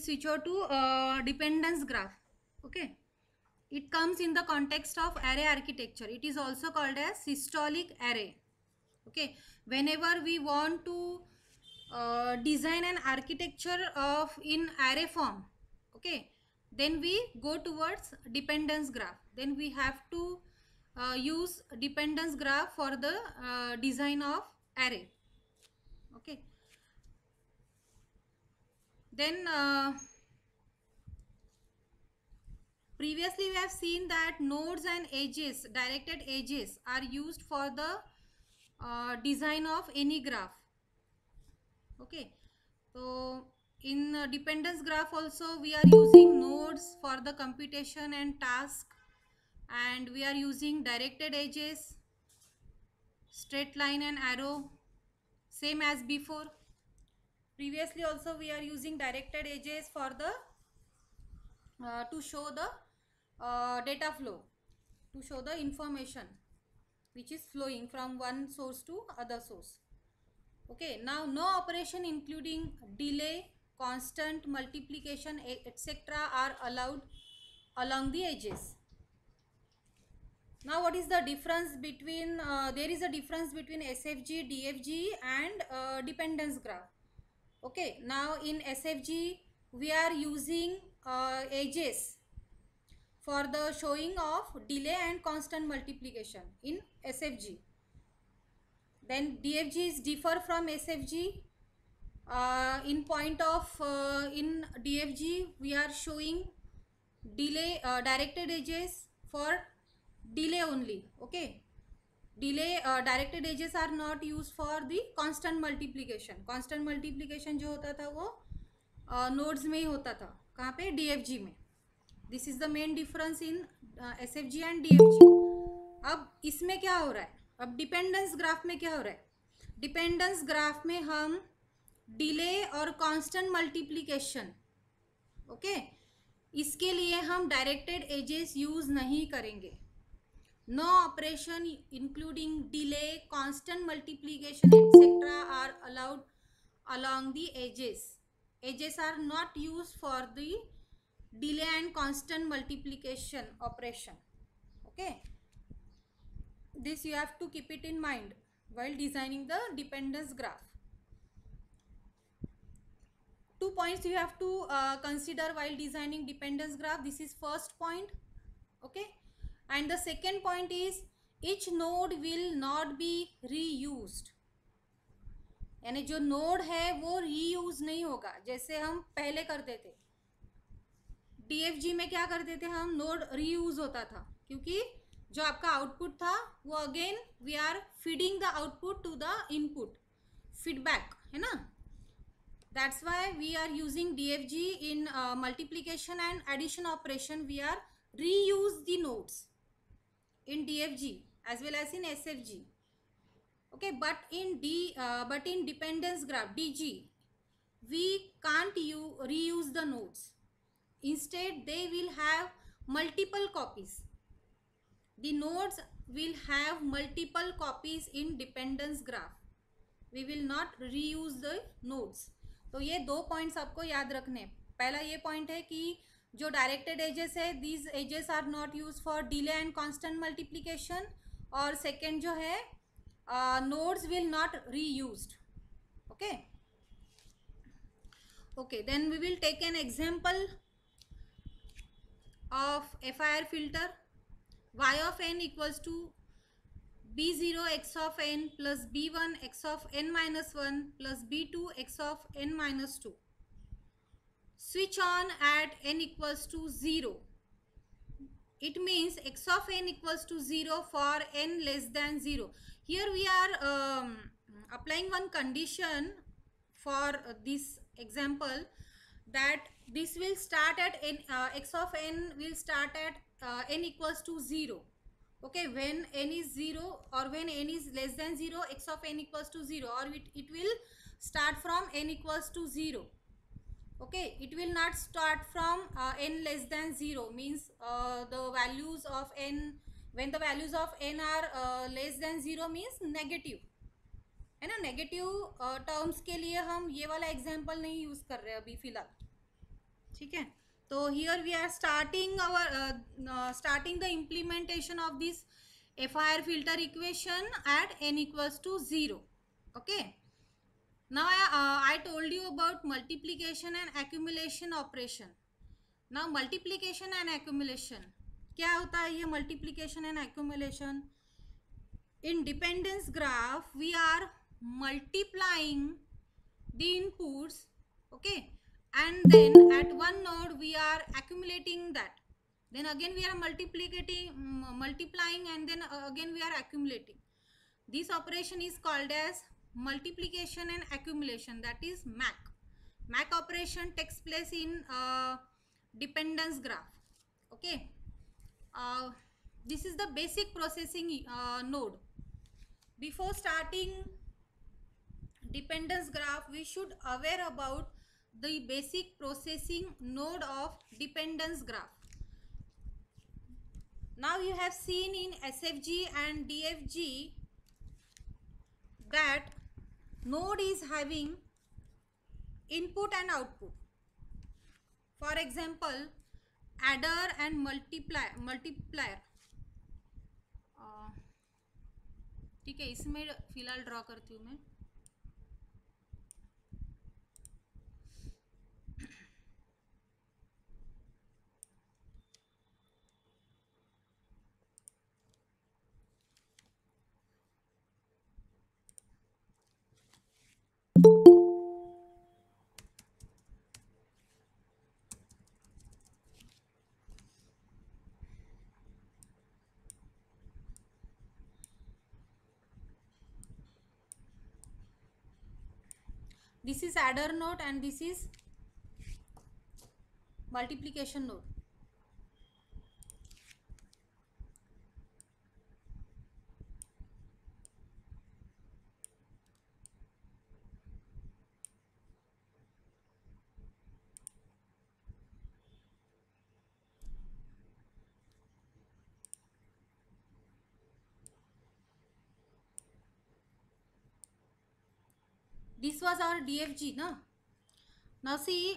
switch over to dependence graph. Okay, it comes in the context of array architecture. It is also called as systolic array. Okay, whenever we want to design an architecture of in array form, okay, then we go towards dependence graph. Then we have to use dependence graph for the design of array. Okay, then previously we have seen that nodes and edges, directed edges, are used for the design of any graph. Okay, so in dependence graph also we are using nodes for the computation and task, and we are using directed edges, straight line and arrow, same as before. Previously also we are using directed edges for the to show the data flow, to show the information which is flowing from one source to other source. Okay, now no operation including delay, constant, multiplication, etc. are allowed along the edges. Now what is the difference between there is a difference between SFG, DFG and dependence graph. Okay, now in SFG we are using edges for the showing of delay and constant multiplication in SFG. Then DFG is differ from SFG in point of in DFG we are showing delay directed edges for delay only. Okay, delay directed edges are not used for the constant multiplication. constant multiplication जो होता था वो nodes में ही होता था. कहाँ पे? DFG में. This is the main difference in SFG and DFG. अब इसमें क्या हो रहा है? अब डिपेंडेंस ग्राफ में क्या हो रहा है? डिपेंडेंस ग्राफ में हम डिले और कांस्टेंट मल्टीप्लिकेशन, ओके, इसके लिए हम डायरेक्टेड एजेस यूज नहीं करेंगे. No operation including delay, constant multiplication etcetera are allowed along the edges. Edges are not used for the delay and constant multiplication operation. Okay, this you have to keep it in mind while designing the dependence graph. 2 points you have to consider while designing dependence graph. This is first point. Okay, and the second point is each node will not be reused. यानी जो node है वो reuse नहीं होगा जैसे हम पहले करते थे. DFG में क्या करते थे हम? नोड रीयूज होता था क्योंकि जो आपका आउटपुट था वो again we are feeding the output to the input, feedback है ना. That's why we are using DFG in multiplication and addition operation. We are reuse the nodes in DFG as well as in SFG. Okay, but in dependence graph DG we can't reuse the nodes. Instead they will have multiple copies. The nodes will have multiple copies in dependence graph. We will not reuse the nodes. तो ये 2 points आपको याद रखने. पहला ये point है कि जो डायरेक्टेड एजेस है these edges are not use for delay and constant multiplication, और सेकेंड जो है nodes will not reused. Okay okay, then we will take an example of FIR filter. y of n equals to b0 x of n plus b1 x of n minus 1 plus b2 x of n minus 2. Switch on at n equals to 0. It means x of n equals to 0 for n less than 0. Here we are applying one condition for this example, that this will start at n, x of n will start at n equals to 0. Okay, when n is 0 or when n is less than 0, x of n equals to 0, or it will start from n equals to 0. Okay, it will not start from n less than 0, means the values of n, when the values of n are less than 0 means negative है ना. Negative terms के लिए हम ये वाला example नहीं use कर रहे अभी फिलहाल. ठीक है. तो here we are starting the implementation of this FIR filter equation at n equals to 0. Okay. Now I told you about multiplication and accumulation operation. Now multiplication and accumulation, क्या होता है ये multiplication and accumulation? In dependence graph we are multiplying the inputs, okay, and then at one node we are accumulating that, then again we are multiplying and then again we are accumulating. This operation is called as multiplication and accumulation, that is MAC. MAC operation takes place in dependence graph. Okay, this is the basic processing node. Before starting dependence graph we should aware about the basic processing node of dependence graph. Now you have seen in SFG and DFG that node is having input and output. For example, adder and multiplier. ठीक है, इसमें फिलहाल draw करती हूँ मैं. This is adder node and this is multiplication node. This was our DFG, na? Now see,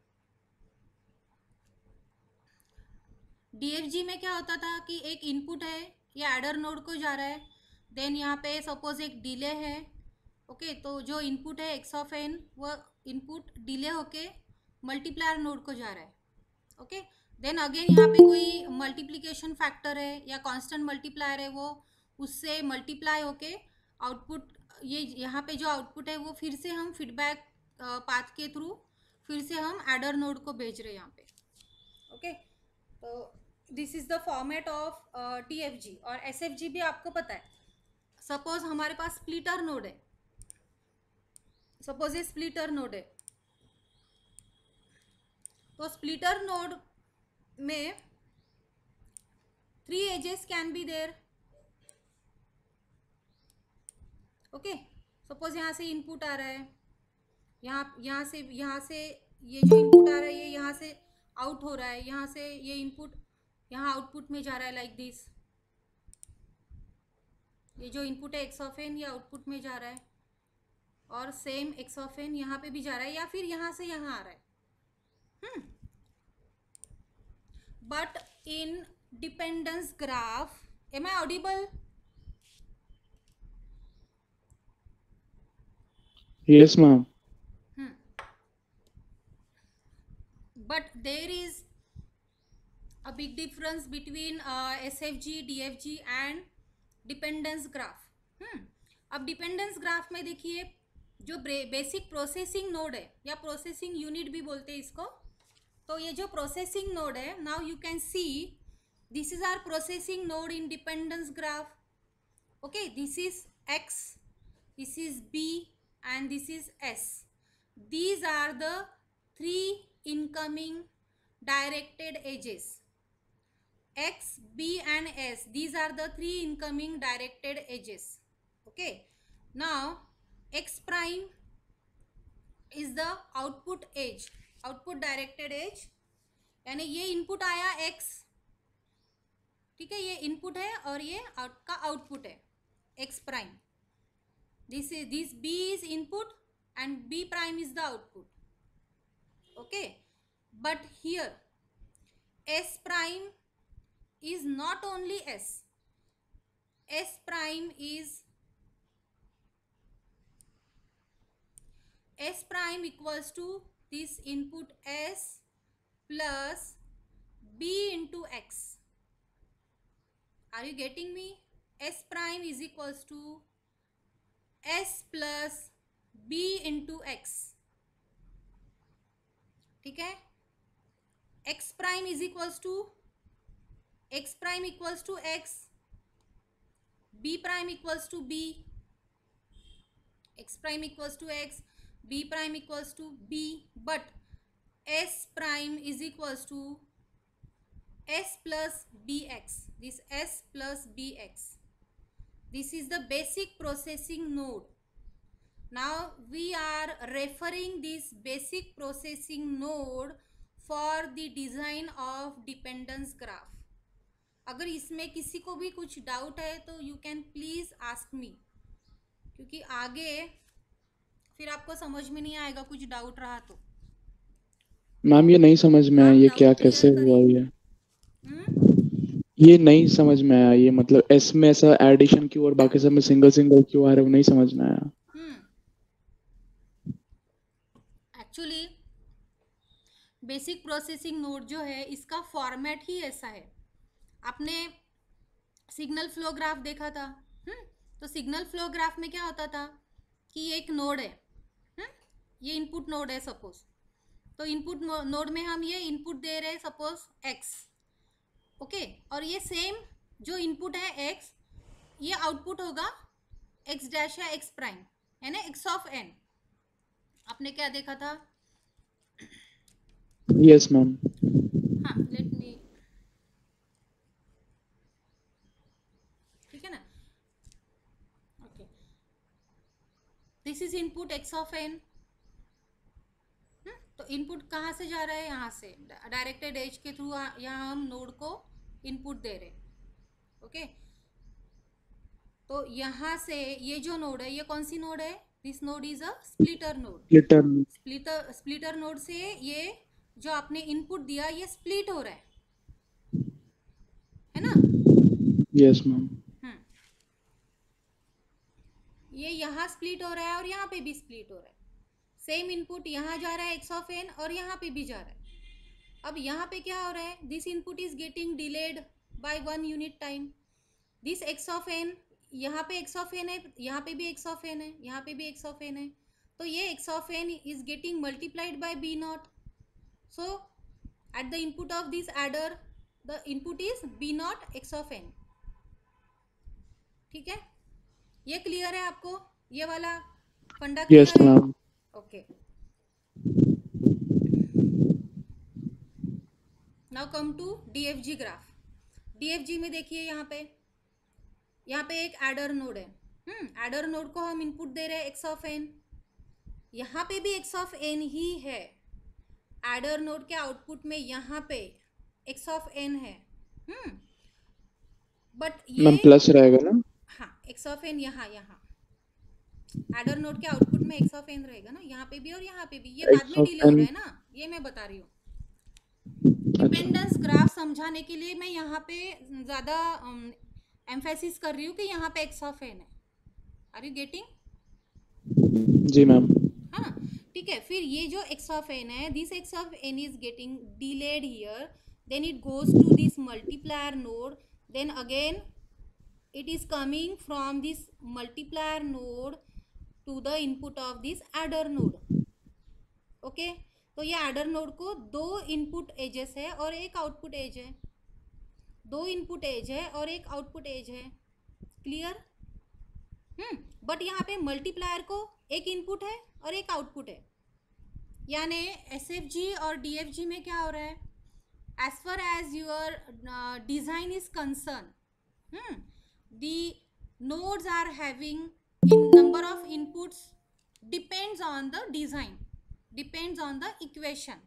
DFG में क्या होता था कि एक इनपुट है, ये एडर नोड को जा रहा है, देन यहाँ पे सपोज एक डिले है, ओके, तो जो इनपुट है x ऑफ n वो इनपुट डिले होके मल्टीप्लायर नोड को जा रहा है, ओके. देन अगेन यहाँ पे कोई मल्टीप्लिकेशन फैक्टर है या कांस्टेंट मल्टीप्लायर है, वो उससे मल्टीप्लाई होके आउटपुट, ये यहाँ पे जो आउटपुट है वो फिर से हम फीडबैक पाथ के थ्रू फिर से हम एडर नोड को भेज रहे हैं यहाँ पे, ओके. तो this is the format of TFG. और SFG भी आपको पता है. सपोज हमारे पास स्प्लिटर नोड है, सपोज ये स्प्लिटर नोड है, तो स्प्लिटर नोड में 3 edges can be there, okay. Suppose यहाँ से इनपुट आ रहा है, यहाँ से ये जो इनपुट आ रहा है ये यहाँ से आउट हो रहा है, यहाँ से ये इनपुट यहाँ आउटपुट में जा रहा है, लाइक दिस. ये जो इनपुट है x ऑफ n ये आउटपुट में जा रहा है, और सेम x ऑफ n यहाँ पे भी जा रहा है, या फिर यहाँ से यहाँ आ रहा है. But in dependence graph, am I audible? Yes, ma'am. But there is a big difference between SFG, DFG and dependence graph. अब डिपेंडेंस ग्राफ में देखिए, जो बेसिक प्रोसेसिंग नोड है या प्रोसेसिंग यूनिट भी बोलते हैं इसको, तो ये जो प्रोसेसिंग नोड है, now you can see this is our processing node in dependence graph, okay. This is x, this is b and this is s. These are the 3 incoming directed edges, x, b and s. These are the 3 incoming directed edges, okay. Now x prime is the output edge, output directed edge, यानी ये input आया x, ठीक है, ये input है और ये का आउटपुट है x prime. This B is input and B prime is the output, okay. but here S prime is not only S. S prime equals to this input S plus B into X. Are you getting me? S prime is equals to S plus B into X. ठीक है? X prime is equals to X, B prime equals to B, X prime equals to X, B prime equals to B, but S prime is equals to S plus Bx. This S plus Bx. This is the basic processing node. Now we are referring this basic processing node for the design of dependence graph. अगर इसमें किसी को भी कुछ doubt है तो you can please ask me, क्योंकि आगे फिर आपको समझ में नहीं आएगा कुछ डाउट रहा तो। मैम ये नहीं समझ में आया, ये क्या कैसे हुआ ये नहीं समझ में आया। ये मतलब एस में ऐसा एडिशन क्यों और बाकी सब में सिंगल सिंगल क्यों आ रहा है, वो नहीं समझ में आया। एक्चुअली बेसिक प्रोसेसिंग नोड जो है इसका फॉर्मेट ही ऐसा है। आपने सिग्नल फ्लो ग्राफ देखा था, तो सिग्नल फ्लो ग्राफ में क्या होता था कि ये एक नोड है, ये इनपुट नोड है सपोज, तो इनपुट नोड में हम ये इनपुट दे रहे हैं सपोज x, ओके, और ये सेम जो इनपुट है x, ये आउटपुट होगा x डैश या x प्राइम, है ना, x ऑफ n। आपने क्या देखा था? Yes ma'am. हाँ, लेट मी, ठीक है ना, okay, this is input x of n। तो इनपुट कहाँ से जा रहा है? यहाँ से डायरेक्टेड एज के थ्रू यहाँ हम नोड को इनपुट दे रहे, ओके। तो यहाँ से ये जो नोड है, ये कौन सी नोड है? This node is a splitter node. Splitter node से ये जो आपने इनपुट दिया ये स्प्लिट हो रहा है ना? Yes ma'am. ये यहाँ स्प्लिट हो रहा है और यहाँ पे भी स्प्लिट हो रहा है। सेम इनपुट यहाँ जा रहा है x ऑफ n और यहाँ पे भी जा रहा है। अब यहाँ पे क्या हो रहा है? This input is getting delayed by 1 unit time. This x of n, यहाँ पे x ऑफ n है, यहाँ पे भी x ऑफ n है, यहाँ पे भी x ऑफ n है, तो ये x of n is getting multiplied by b naught. So at the input of this adder the input is b naught x of n। ठीक है, ये क्लियर है आपको? ये वाला फंडा क्लियर है? Okay, now come to DFG graph. DFG में देखिए यहाँ पे एक एडर नोड है। एडर नोड को हम इनपुट दे रहे हैं x ऑफ n, यहाँ पे भी x ऑफ n ही है। एडर नोड के आउटपुट में यहाँ पे x ऑफ n है, बट ये प्लस रहेगा ना? हाँ, x ऑफ n यहाँ एडर नोड के आउटपुट में x ऑफ n रहेगा ना, यहाँ पे भी और यहाँ पे भी। ये बाद में डिले हो रहा है ना, ये मैं बता रही हूँ। डिपेंडेंस ग्राफ समझाने के लिए मैं यहाँ पे ज़्यादा एम्फेसिस कर रही हूँ कि यहाँ पे x ऑफ n है। Are you getting? जी मैम। हाँ, ठीक है। फिर ये जो x ऑफ n है, this x of n is getting delayed here, then it goes to this multiplier node, then again it is coming from this multiplier node to the input of this adder node, okay। तो ये adder node को 2 input edges है और एक output edge है, 2 input edge है और एक output edge है, क्लियर? बट यहाँ पे मल्टीप्लायर को एक इनपुट है और एक आउटपुट है, यानी SFG और DFG में क्या हो रहा है? As far as your design is concern, the nodes are having in number of inputs depends on the design, depends on the equation,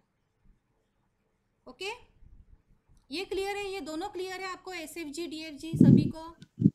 okay। ये क्लियर है? ये दोनों क्लियर है आपको? SFG DFG सभी को?